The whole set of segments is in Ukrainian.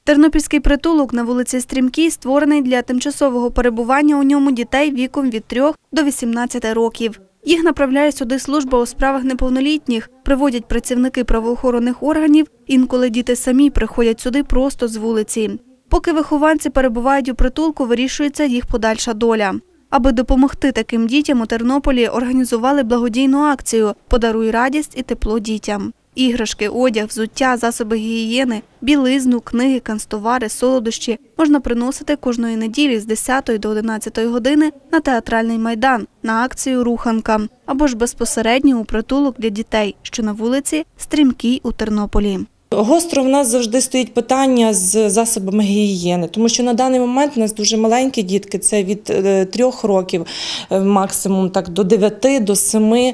Тернопільський притулок на вулиці Стрімкій створений для тимчасового перебування у ньому дітей віком від 3 до 18 років. Їх направляє сюди служба у справах неповнолітніх, приводять працівники правоохоронних органів, інколи діти самі приходять сюди просто з вулиці. Поки вихованці перебувають у притулку, вирішується їх подальша доля. Аби допомогти таким дітям у Тернополі організували благодійну акцію «Подаруй радість і тепло дітям». Іграшки, одяг, взуття, засоби гігієни, білизну, книги, канцтовари, солодощі можна приносити кожної неділі з 10 до 11 години на Театральний майдан на акцію «Руханка» або ж безпосередньо у притулок для дітей, що на вулиці Стрімкій у Тернополі. Гостро в нас завжди стоїть питання з засобами гігієни, тому що на даний момент у нас дуже маленькі дітки, це від 3 років максимум, так до 9, до 7.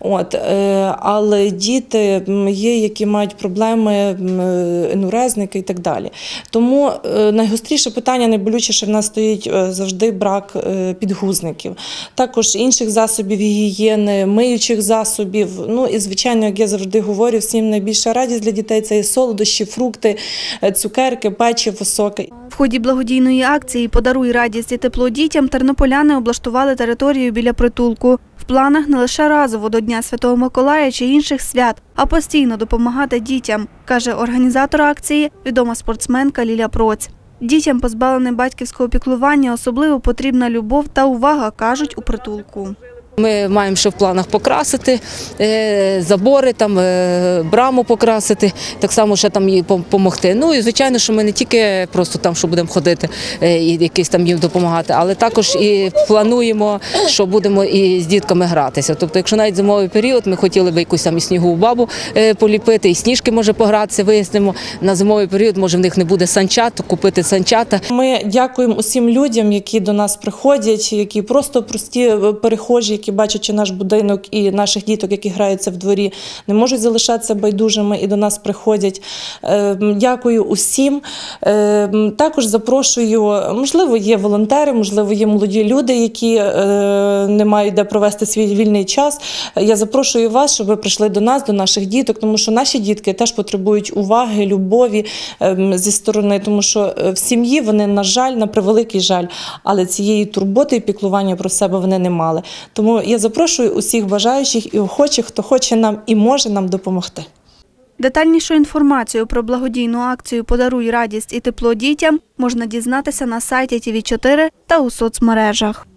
Але діти є, які мають проблеми, енурезники і так далі. Тому найгостріше питання, найболючіше в нас стоїть завжди брак підгузників. Також інших засобів гігієни, миючих засобів. Ну і, звичайно, як я завжди говорю, всім найбільша радість для дітей – це солодощі, фрукти, цукерки, печиво, соки. В ході благодійної акції «Подаруй радість і тепло дітям» тернополяни облаштували територію біля притулку. В планах не лише разово до Дня Святого Миколая чи інших свят, а постійно допомагати дітям, каже організатор акції, відома спортсменка Ліля Проць. Дітям, позбавленим батьківського піклування, особливо потрібна любов та увага, кажуть у притулку. Ми маємо ще в планах покрасити забори, браму покрасити, так само ще там їй допомогти. Ну і звичайно, що ми не тільки просто там, що будемо ходити і якісь там їм допомагати, але також і плануємо, що будемо і з дітками гратися. Тобто, якщо навіть зимовий період, ми хотіли б якусь там і снігову бабу поліпити, і сніжки може погратися, вияснимо. На зимовий період, може, в них не буде санчат, купити санчата. Ми дякуємо усім людям, які до нас приходять, які просто прості перехожі, які бачачи наш будинок і наших діток, які граються в дворі, не можуть залишатися байдужими і до нас приходять. Дякую усім. Також запрошую, можливо, є волонтери, можливо, є молоді люди, які не мають де провести свій вільний час. Я запрошую вас, щоб ви прийшли до нас, до наших діток, тому що наші дітки теж потребують уваги, любові зі сторони, тому що в сім'ї вони, на жаль, на превеликий жаль, але цієї турботи і піклування про себе вони не мали. Тому я запрошую усіх бажаючих і охочих, хто хоче нам і може нам допомогти. Детальнішу інформацію про благодійну акцію «Подаруй радість і тепло дітям» можна дізнатися на сайті ТВ4 та у соцмережах.